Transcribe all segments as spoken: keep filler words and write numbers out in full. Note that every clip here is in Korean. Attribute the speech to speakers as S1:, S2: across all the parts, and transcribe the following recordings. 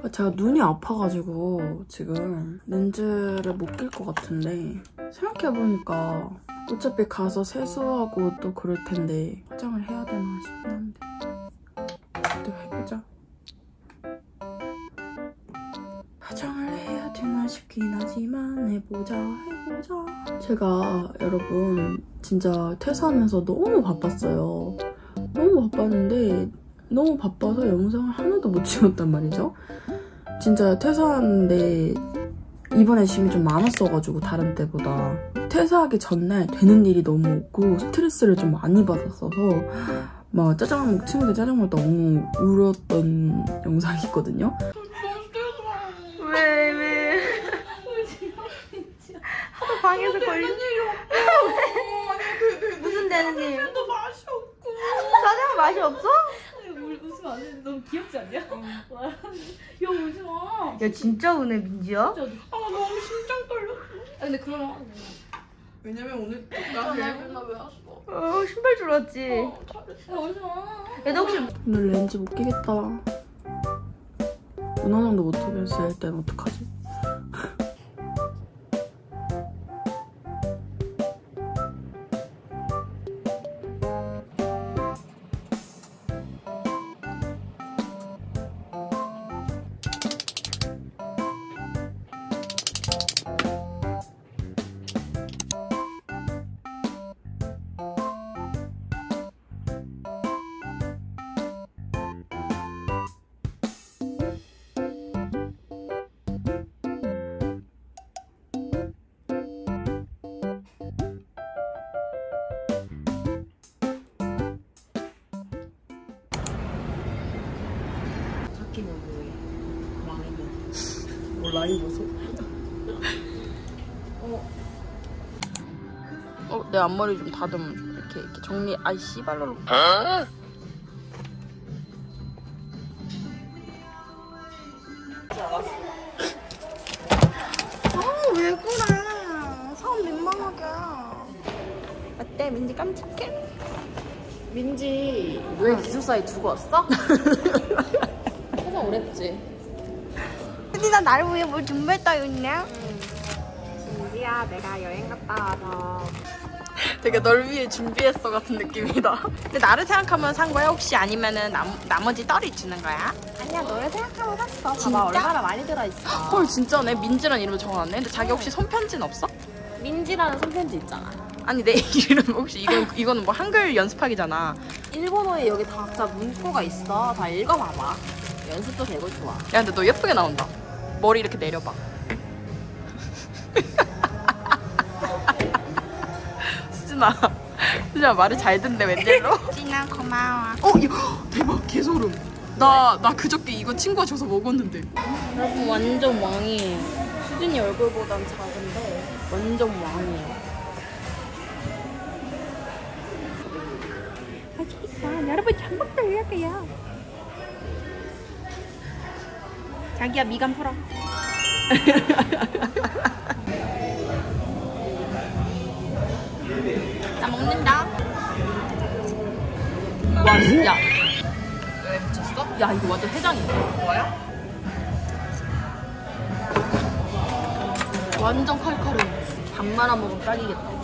S1: 제가 눈이 아파가지고 지금 렌즈를 못 낄 것 같은데 생각해보니까 어차피 가서 세수하고 또 그럴 텐데 화장을 해야 되나 싶긴 한데 또 해보자. 화장을 해야 되나 싶긴 하지만 해보자 해보자. 제가 여러분 진짜 퇴사하면서 너무 바빴어요. 너무 바빴는데 너무 바빠서 영상을 하나도 못 찍었단 말이죠. 진짜 퇴사하는데 이번에 짐이 좀 많았어가지고 다른 때보다 퇴사하기 전날 되는 일이 너무 없고 스트레스를 좀 많이 받았어서 막 짜장면 먹 친구들 짜장면 먹다 엉엉 울었던 영상이 있거든요.
S2: 왜 왜? 하도 방에서 걸리. 무슨 되는 일?
S3: 짜장면 맛이 없고.
S2: 짜장면 맛이 없어?
S3: 웃으면 안 돼. 너무 귀엽지 않냐? 와, 야 울지 마.
S2: 야 진짜 우네 민지야?
S3: 진짜. 아 너무 심장 떨렸어. 아 근데 그러면 왜냐면 오늘 나 앨범 나왜 왔어?
S2: 어 신발 줄 알았지.
S3: 어, 잘했어. 야 울지 마.
S2: 야 너 혹시
S1: 오늘 렌즈 못 끼겠다. 눈화장도 못 하겠을 땐 어떡하지? 라인 보소. 어. 어, 내 앞머리 좀 다듬어 줘. 이렇게 이렇게 정리. 아이 씨발로. 어? 아, 왜 그래? 사람 민망하게. 어때? 민지 깜찍해? 민지 왜 기숙사에 두고 왔어?
S3: 항상 오랬지.
S2: 민지나 나를 위해 뭘 준비했다 했냐?
S3: 민지야 내가 여행 갔다 와서
S1: 되게 널 위해 준비했어 같은 느낌이다. 근데 나를 생각하면 산 거야? 혹시 아니면은 남, 나머지 딸이 주는 거야?
S3: 아니야 너를 생각하고 샀어.
S1: 진짜?
S3: 봐봐 얼마나 많이 들어있어.
S1: 헐 진짜네. 민지란 이름을 적어놨네. 근데 자기 혹시 손편지는 없어?
S3: 민지라는 손편지 있잖아.
S1: 아니 내 이름 혹시 이건 이거는 뭐 한글 연습하기잖아.
S3: 일본어에 여기 다 각자 문구가 있어. 다 읽어봐봐. 연습도 되고 좋아.
S1: 야 근데 너 예쁘게 나온다. 머리 이렇게 내려봐. 수진아, 수진아 말을 잘 듣네 웬일로?
S2: 수진아 고마워.
S1: 어, 야, 대박 개소름. 나 나 그저께 이거 친구가 줘서 먹었는데.
S3: 여러분 완전 왕이에요. 수진이 얼굴보단 작은데 완전 왕이에요.
S2: 맛있겠다. 여러분 전복도 이렇게요. 자기야 미간 풀어.
S1: 나 먹는다. 와 진짜. 왜 미쳤어? 야 이거 완전 해장인데. 뭐야? 완전 칼칼해. 밥 말아 먹으면 딱이겠다.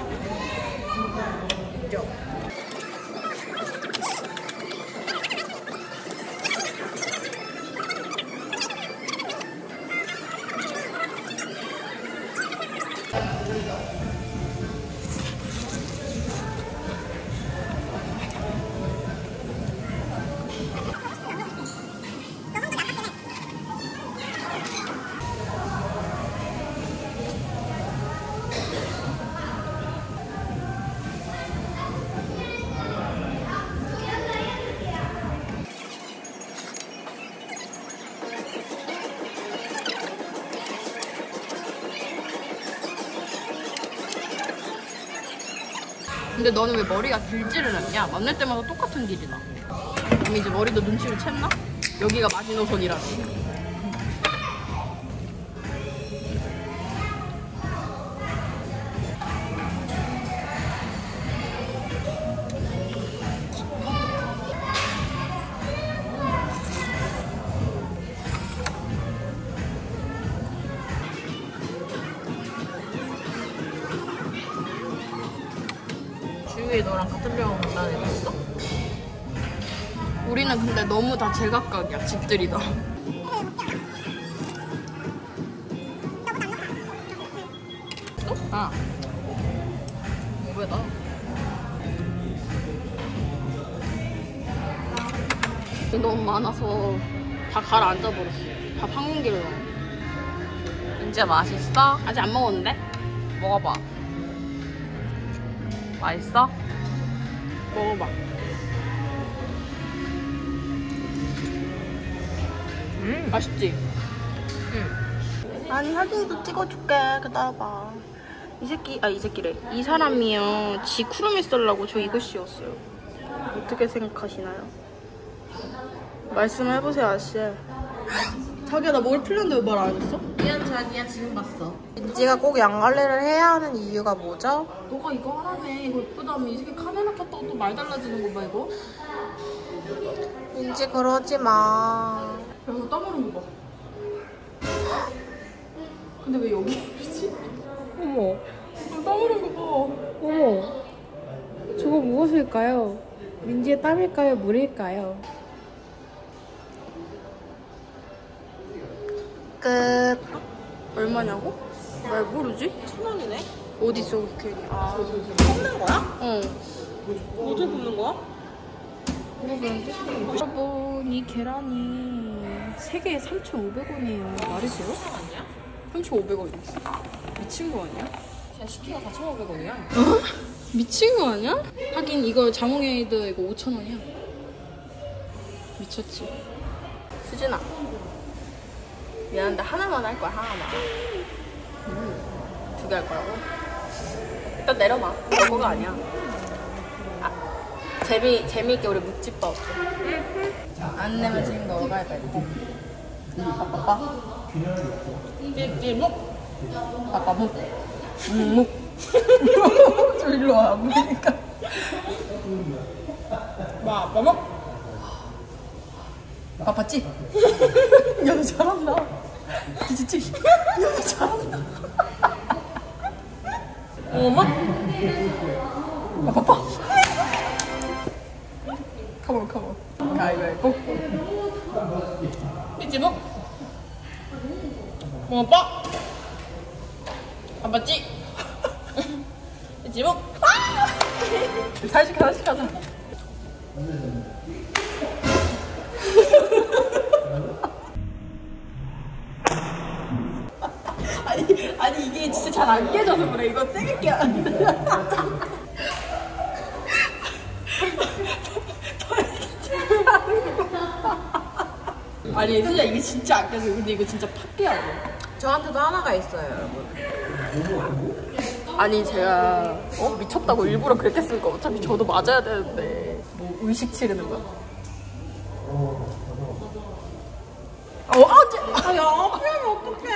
S1: 근데 너는 왜 머리가 길지를 않냐? 만날 때마다 똑같은 길이 나. 그럼 이제 머리도 눈치를 챘나? 여기가 마지노선이라니. 주위에 너랑 같은 병원 간다는 애도 있어? 우리는 근데 너무 다 제각각이야, 집들이 다. 아. 왜 나? 너무 많아서 다 가라앉아버렸어. 밥 한 공기를 넣어.
S3: 진짜 맛있어?
S1: 아직 안 먹었는데?
S3: 먹어봐. 맛있어?
S1: 먹어봐.
S3: 음.
S1: 맛있지?
S3: 응.
S1: 아니 사진도 찍어줄게. 기다려봐. 이 새끼, 아 이 새끼래. 이 사람이요. 지 쿠르미 쓰려고 저 이거 씌웠어요. 어떻게 생각하시나요? 말씀해보세요, 아저씨. 자기야, 나 머리 풀렸는데 왜 말 안 했어?
S3: 미안 자기야 지금 봤어.
S2: 민지가 꼭 양갈래를 해야 하는 이유가 뭐죠?
S1: 너가 이거 하라며. 이거 예쁘다며. 이 새끼 카메라 켰다고 또 말 달라지는 거 봐, 이거?
S2: 민지 그러지 마.
S1: 야, 이거 땀 흐른 거 봐. 근데 왜 여기 있지?
S2: 어머,
S1: 땀 흐른 거 봐.
S2: 어머. 저거 무엇일까요? 민지의 땀일까요? 물일까요? 끝.
S1: 얼마냐고? 왜 모르지?
S3: 천 원이네.
S1: 어디서 그렇게. 아,
S3: 뽑는 거야?
S1: 어.
S3: 어떻게 뽑는 거야?
S1: 여러분, 이 계란이 세 개에 삼천오백 원이에요. 말이 돼요? 삼천오백 원이야. 미친 거 아니야?
S3: 그냥 시키가 사천오백 원이야.
S1: 미친 거 아니야? 하긴 이거 자몽에이드 이거 오천 원이야. 미쳤지. 수진아, 미안한데 하나만 할 거야. 하나만. 음, 두 개 할 거라고? 일단 내려봐. 너거가 아니야. 아, 재미, 재미있게 우리 묵집밥. 안 내면 지금 너가 할 거야. 빠빠빠. 찌찌묵. 빠빠묵. 묵묵. 저 일로 와. 안 보이니까. 빠빠묵. 바빴지? 야, 너 잘한다. 진짜. 야, 너 잘한다. 엄마? 아, 바빠. 컴온, 컴온. 가위바위보. 삐지묵. 엄마. 바빴지? 삐지묵. 하나씩 하나씩 하자. 아니, 아니 이게 진짜 잘 안 깨져서 그래. 이거 세게 깨야 안 돼. 아니 진짜 이게 진짜 안 깨져. 근데 이거 진짜 팍 깨야 돼.
S3: 저한테도 하나가 있어요 여러분.
S1: 아니 제가 어? 미쳤다고 일부러 그렇게 쓰니까 어차피 저도 맞아야 되는데 뭐 의식 치르는 거야? 어? 아, 쟤,
S3: 아야 아프면 어떡해.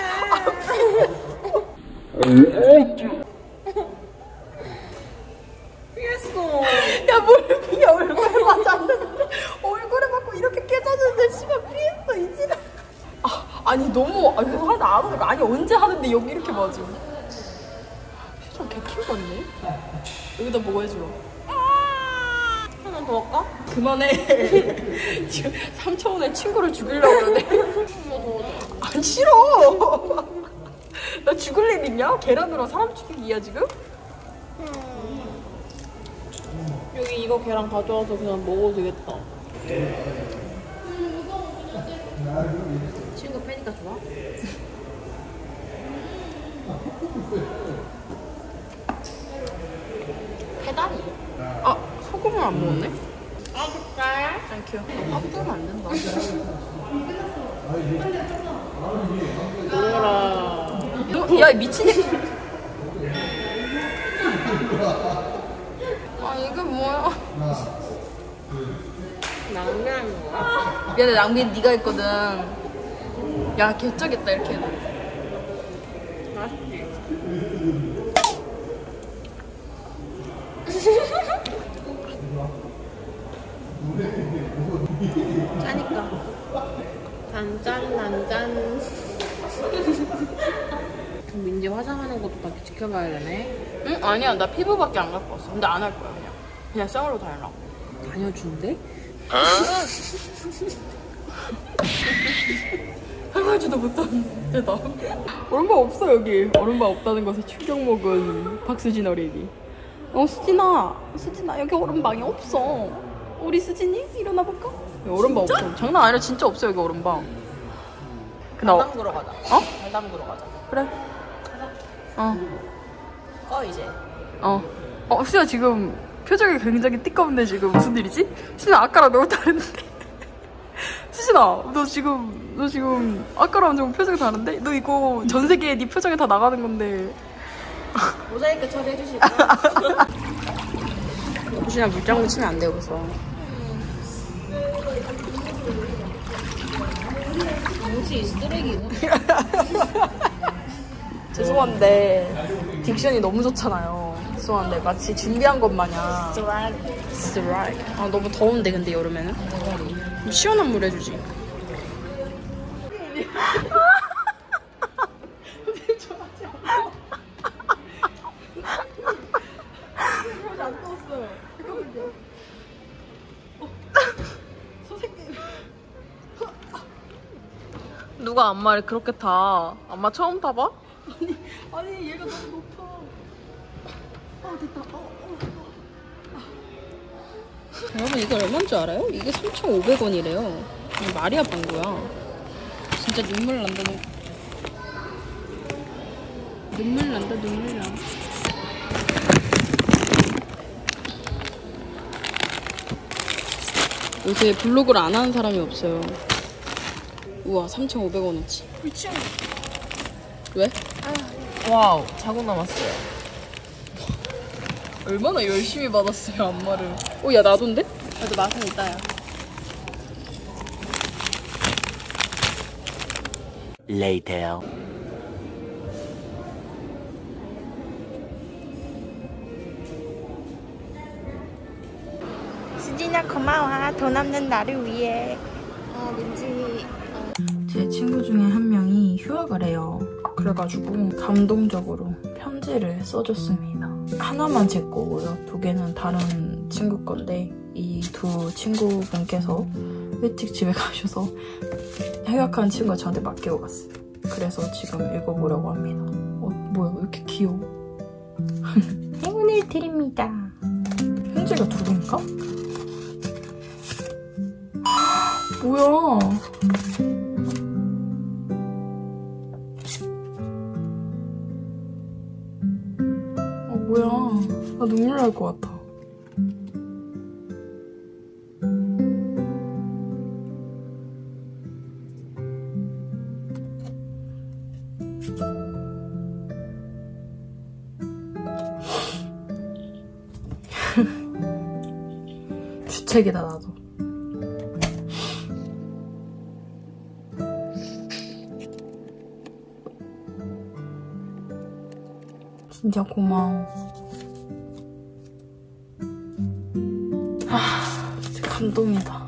S3: 피했어.
S1: 야, 뭘 피해. 얼굴에 맞았는데 얼굴에 맞고 이렇게 깨졌는데 씨발 피했어 이지라. 아, 아니 너무 아, 이거 하나 안 오는 거 아니 언제 하는데 여기 이렇게 맞아. 표정 개킹 같네. 여기다 뭐가 해줘.
S3: 하나 더 할까?
S1: 그만해. 지금 삼천 원에 친구를 죽이려고 그러네. 안 싫어. 나 죽을 일 있냐? 계란으로 사람 죽이기야 지금?
S3: 여기 이거 계란 가져와서 그냥 먹어도 되겠다. 친구 패니까 좋아?
S1: 해다리. 아, 소금을 안 먹었네?
S3: 아 진짜?
S1: 땡큐. 아, 확 뜨면 안 된다.
S3: 먹어라.
S1: 야, 미친 새끼. 아, 이게 뭐야?
S3: 낭비하는 거야?
S1: 미안해, 낭비 네가 했거든. 야, 개쩌겠다, 이렇게 해도.
S3: 맛있지? 짜니까. 단짠 단짠. 민지 화장하는 것도 다 지켜봐야 되네.
S1: 응? 아니야, 나 피부밖에 안 갖고 왔어. 근데 안 할 거야, 그냥. 그냥 쌩으로 다녀라. 다녀준대? 생각하지도 못한 애다. 얼음밥 없어 여기. 얼음밥 없다는 것에 충격 먹은 박수진 어린이. 어 수진아, 수진아 여기 얼음방이 없어. 우리 수진이 일어나 볼까? 얼음방 없어. 장난 아니라 진짜 없어 여기 얼음방.
S3: 발 담그러 가자.
S1: 어?
S3: 발 담그러 가자.
S1: 그래. 어.
S3: 꺼 이제.
S1: 어. 어 수진아 지금 표정이 굉장히 띠꺼운데 지금 무슨 일이지? 수진아 아까랑 너무 다른데. 수진아 너 지금 너 지금 아까랑 좀 표정이 다른데? 너 이거 전 세계에 네 표정이 다 나가는 건데.
S3: 모자이크 처리해 주실까?
S1: 수진아 물장구 치면 안 돼 여기서.
S3: 뭐지 이 쓰레기.
S1: 죄송한데 딕션이 너무 좋잖아요. 죄송한데 마치 준비한 것 마냥. 스트라이크. 아 너무 더운데 근데 여름에는. 좀 시원한 물 해주지. 누가 안마를 그렇게 타? 안마 처음 타봐?
S3: 아니 아니 얘가 너무 높아. 아 됐다. 어, 어.
S1: 여러분 이거 얼마인 줄 알아요? 이게 삼천오백 원이래요. 말이야 방구야. 진짜 눈물 난다. 눈물 난다 눈물 나. 요새 블로그를 안 하는 사람이 없어요. 우와 삼천오백 원어치.
S3: 미친.
S1: 왜?
S3: 와우 자국 남았어요.
S1: 얼마나 열심히 받았어요 안마를. 어 야 나도인데?
S3: 그래도 맛은 있다야.
S4: Later.
S2: 수진아 고마워. 돈 없는 나를 위해.
S3: 아 민지.
S1: 제 친구 중에 한 명이 휴학을 해요. 그래가지고 감동적으로 편지를 써줬습니다. 하나만 제 거고요. 두 개는 다른 친구 건데 이 두 친구분께서 일찍 집에 가셔서 휴학한 친구가 저한테 맡기고 갔어요. 그래서 지금 읽어보려고 합니다. 어, 뭐야 왜 이렇게 귀여워. 행운을 드립니다. 편지가 두 개인가? 뭐야. 뭐야. 나 눈물 날 것 같아. 주책이다 나도. 진짜 고마워. 아, 진짜 감동이다.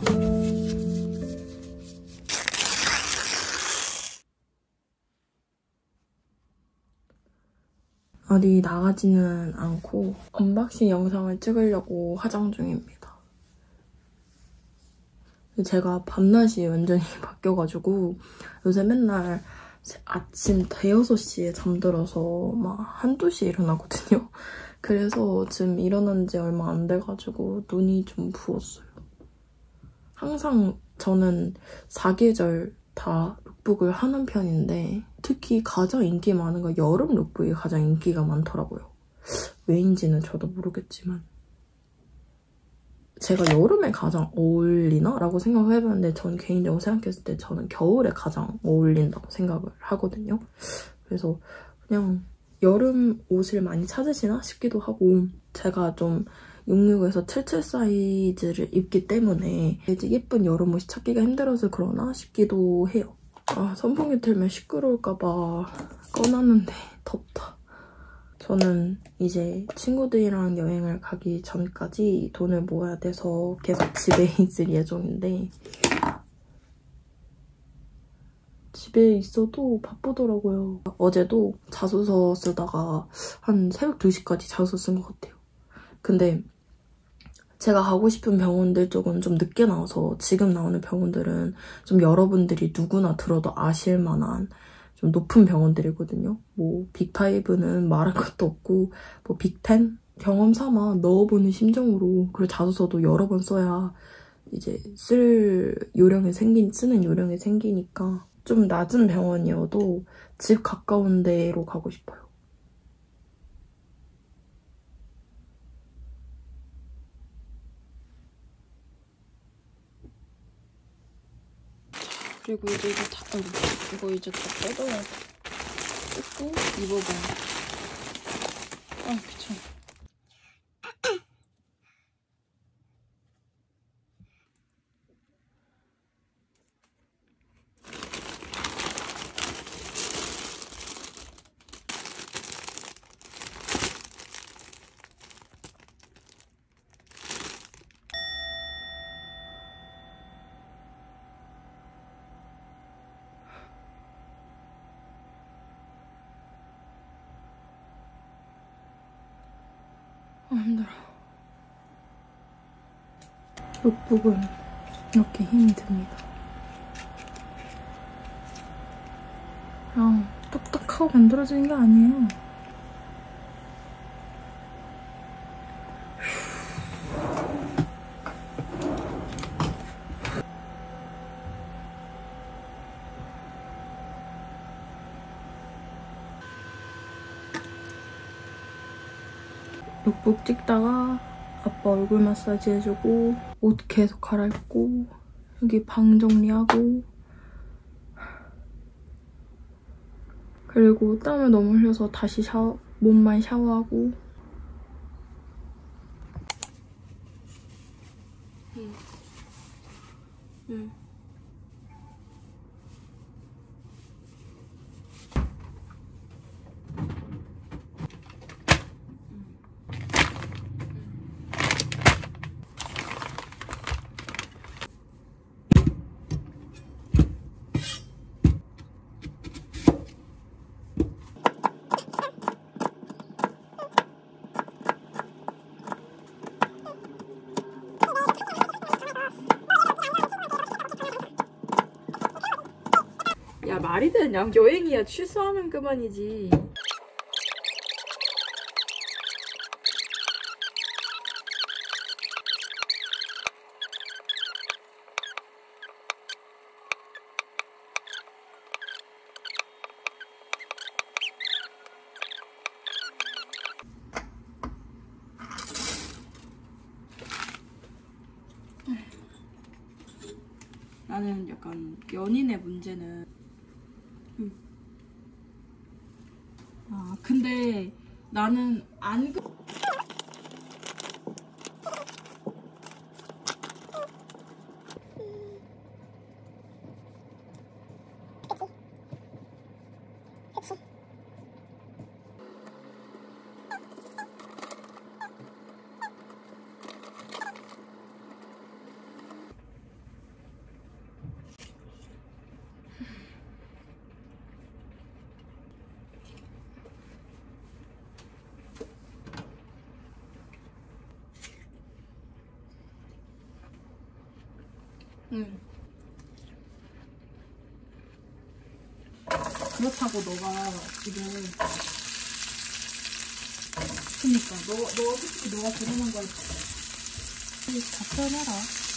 S1: 어디 나가지는 않고 언박싱 영상을 찍으려고 화장 중입니다. 제가 밤낮이 완전히 바뀌어가지고 요새 맨날 아침 대여섯 시에 잠들어서 막 한두 시에 일어나거든요. 그래서 지금 일어난 지 얼마 안 돼가지고 눈이 좀 부었어요. 항상 저는 사계절 다 룩북을 하는 편인데 특히 가장 인기 많은 건 여름 룩북이 가장 인기가 많더라고요. 왜인지는 저도 모르겠지만 제가 여름에 가장 어울리나? 라고 생각을 해봤는데 저는 개인적으로 생각했을 때 저는 겨울에 가장 어울린다고 생각을 하거든요. 그래서 그냥 여름 옷을 많이 찾으시나 싶기도 하고 제가 좀 육십육에서 칠십칠 사이즈를 입기 때문에 이제 예쁜 여름 옷이 찾기가 힘들어서 그러나 싶기도 해요. 아, 선풍기 틀면 시끄러울까봐 꺼놨는데 덥다. 저는 이제 친구들이랑 여행을 가기 전까지 돈을 모아야 돼서 계속 집에 있을 예정인데 집에 있어도 바쁘더라고요. 어제도 자소서 쓰다가 한 새벽 두 시까지 자소서 쓴 것 같아요. 근데 제가 가고 싶은 병원들 쪽은 좀 늦게 나와서 지금 나오는 병원들은 좀 여러분들이 누구나 들어도 아실 만한 좀 높은 병원들이거든요. 뭐 빅파이브는 말할 것도 없고 뭐 빅텐? 경험 삼아 넣어보는 심정으로 그리고 자소서도 여러 번 써야 이제 쓸 요령이 생긴, 쓰는 요령이 생기니까 좀 낮은 병원이어도 집 가까운 데로 가고 싶어요. 그리고 이제 이거 다, 아이고, 이거 이제 다 뜯어야 돼. 뜯고 입어봐요. 아, 귀찮아. 아, 힘들어. 룩북은 이렇게 힘이 듭니다. 그냥 뚝딱하고 만들어지는 게 아니에요. 룩북 찍다가 아빠 얼굴 마사지 해주고 옷 계속 갈아입고 여기 방 정리하고 그리고 땀을 너무 흘려서 다시 샤워, 몸만 샤워하고 응. 응. 야, 말이 되냐? 여행이야. 취소하면 그만이지. 나는 약간 연인의 문제는 응. 아 근데 나는 안 그... 응. 그렇다고 너가 지금 그니까 너, 너 솔직히 너가 결혼한 걸 다 표현해라.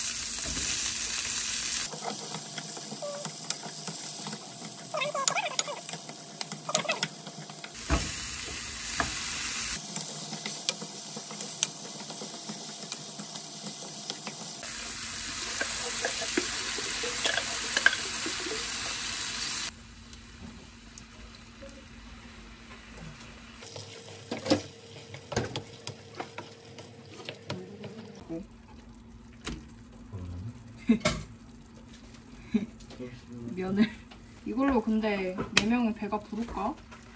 S1: 면을 이걸로 근데 네 명은 배가 부를까?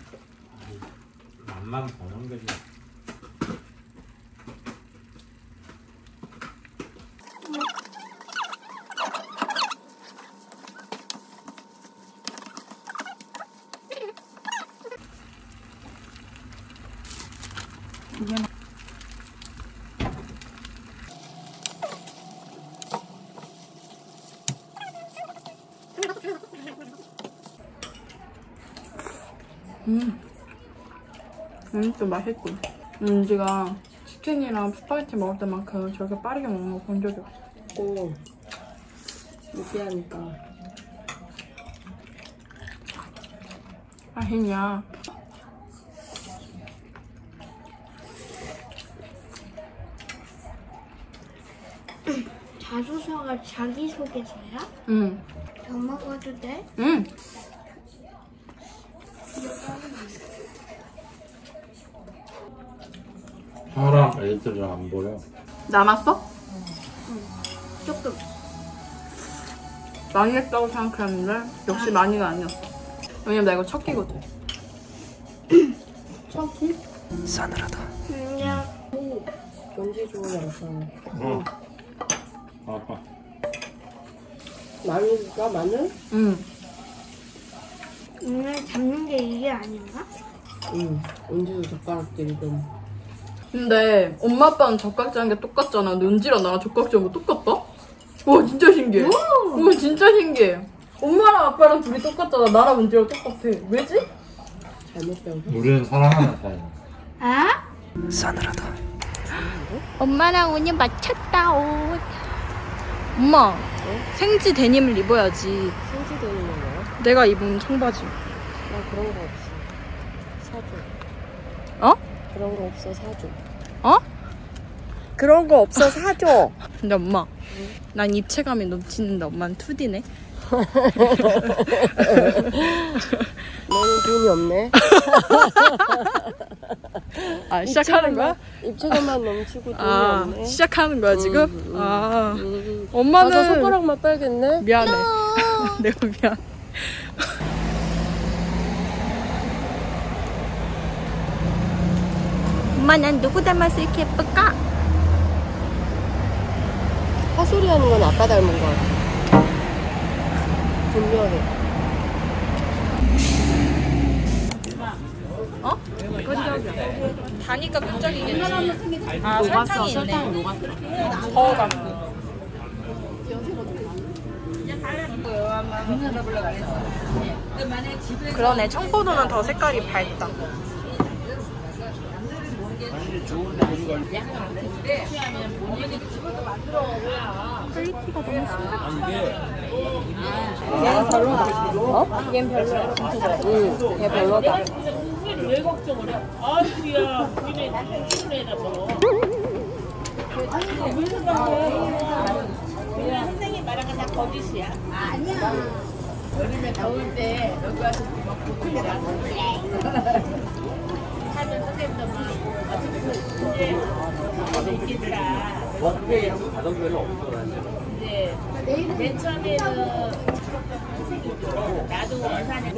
S5: 맛만 보는 거지.
S1: 이게 음. 음, 또 맛있고. 은지가 치킨이랑 스파게티 먹을 때만큼 저렇게 빠르게 먹는 거 본 적이 없어.
S5: 오, 느끼하니까.
S1: 맛있냐?
S2: 자소서가 자기소개서야?
S1: 응.
S2: 더 먹어도 돼?
S1: 응.
S6: 사람 애들을 안 보여.
S1: 남았어?
S2: 조금.
S1: 많이 했다고 생각했는데 역시 많이가 아니었어. 왜냐면 나 이거 첫 끼거든. 첫 끼?
S4: 싸늘하다.
S2: 그냥
S5: 언제 좋은 영상.
S6: 어. 아빠.
S5: 마늘가 마늘?
S1: 응.
S2: 오늘 잡는 게 이게 아닌가?
S5: 응. 언제도 젓가락 들이던.
S1: 근데 엄마 아빠는 젓가락 짜는 게 똑같잖아. 근데 은지랑 나랑 젓가락 짜는 거 똑같다? 와 진짜 신기해. 와 진짜 신기해. 엄마랑 아빠랑 둘이 똑같잖아. 나랑 은지랑 똑같아. 왜지?
S5: 잘못 배워서?
S6: 우리는 사랑하는 사이.
S2: 아?
S4: 싸늘하다.
S2: 엄마랑 오늘 맞췄다 옷. 엄마 생지 데님을 입어야지.
S5: 생지 되는 거야?
S1: 내가 입은 청바지.
S5: 나 그런 거 없어. 사줘.
S1: 어?
S5: 그런 거 없어. 사줘.
S1: 어?
S5: 그런 거 없어. 사줘.
S1: 근데 엄마 난 입체감이 넘치는데 엄마는 투디네.
S5: 너는 돈이 없네.
S1: 아 시작하는 거야?
S5: 입체감만 넘치고 돈이
S1: 아
S5: 없네.
S1: 시작하는 거야 지금?
S5: 음, 음,
S1: 아
S5: 음.
S1: 엄마는
S5: 가서 손가락만 빨겠네.
S1: 미안해. 내가 미안.
S2: 엄마 난 누구 닮아서 이렇게 예쁠까?
S5: 헛소리 하는 건 아빠 닮은 거 같아. 분명해.
S1: 어? 끈적이야. 다니까 끈적이겠지. 아 설탕이 있네. 저어갖고. 그러네. 청포도는 더 색깔이 밝다. 퀄리티가 너무 심각해.
S5: 얘는 별로다. 어? 얘는 별로야. 응, 얘 별로다.
S7: 왜 걱정을 해? 아이고야, 우리네 남편 친구애다 뭐. 아니, 왜 생각해? 그냥 선생님 말하는 다 거짓이야. 아니야. 여름에 더울 때 여기 와서 막 고통이 나고. 하면 선생님도 막 이제 가서 있겠다.
S6: 어떻게 가던 별로 없어.
S7: 이제 맨 처음에는 선생님도 나도 원산에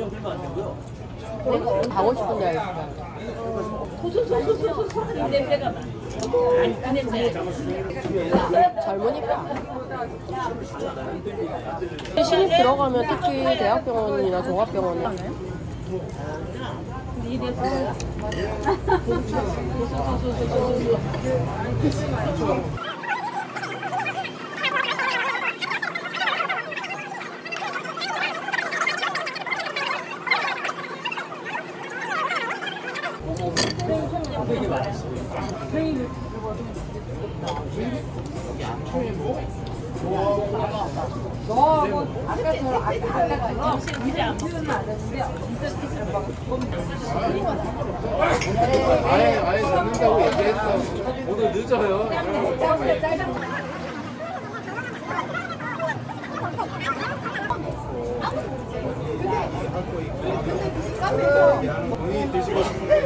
S5: 가고 싶은 데 알겠어.
S7: 소소소소소소 그 냄새가 나. 아니 그 냄새.
S5: 젊으니까. 신입 들어가면 특히 대학병원이나 종합병원은
S7: 이래서
S6: 아예 아예 잡는다고 얘기했어. 오늘 늦어요. 본인이 드시고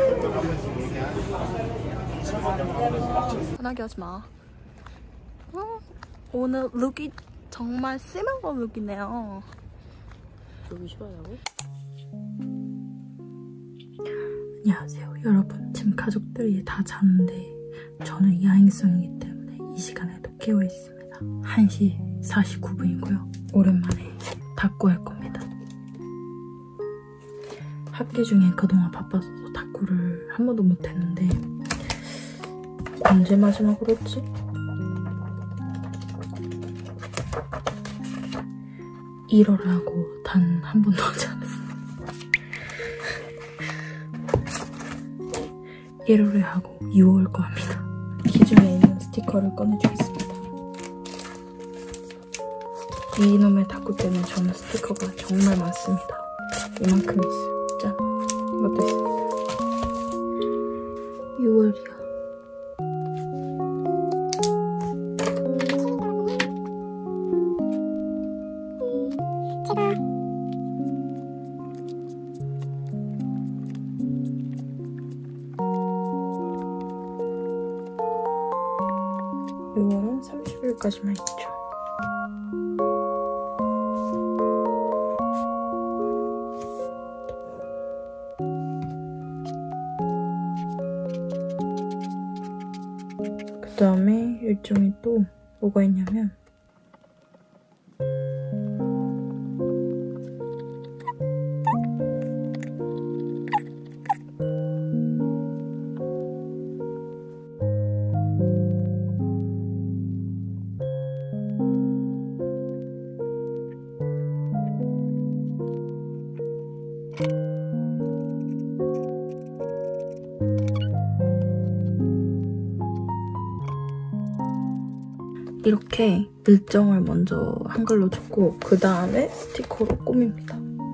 S1: 편하게 하지 마. 어? 오늘 룩이 정말 심한 룩이네요.
S5: 여기 시원하고?
S1: 안녕하세요 여러분. 지금 가족들이 다 자는데 저는 야행성이기 때문에 이 시간에도 깨어 있습니다. 한 시 사십구 분이고요 오랜만에 닦고 할 겁니다. 학기 중에 그동안 바빠서 닦고를 한 번도 못했는데 언제 마지막으로 했지? 일월 하고 단 한 번도 하지 않았어요. 일 월에 하고 유 월 거 합니다. 기준에 있는 스티커를 꺼내주겠습니다. 이놈의 닭구 때문에 저는 스티커가 정말 많습니다. 이만큼 있어요. 짠! 이것도 있습니다. 유 월이야. 유 월은 삼십 일까지만 있죠. 그 다음에 일정이 또 뭐가 있냐면 이렇게 일정을 먼저 한글로 적고 그 다음에 스티커로 꾸밉니다.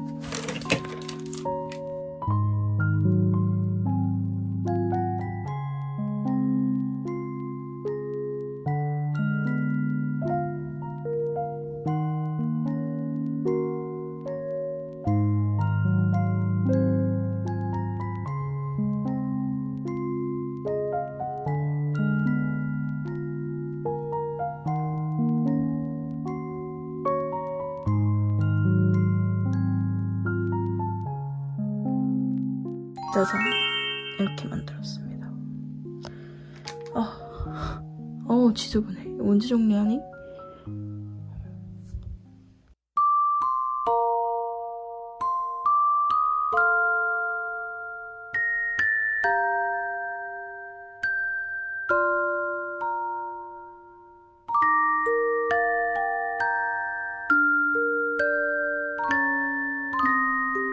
S1: 짜잔! 이렇게 만들었습니다. 아, 어우 지저분해. 이거 언제 정리하니?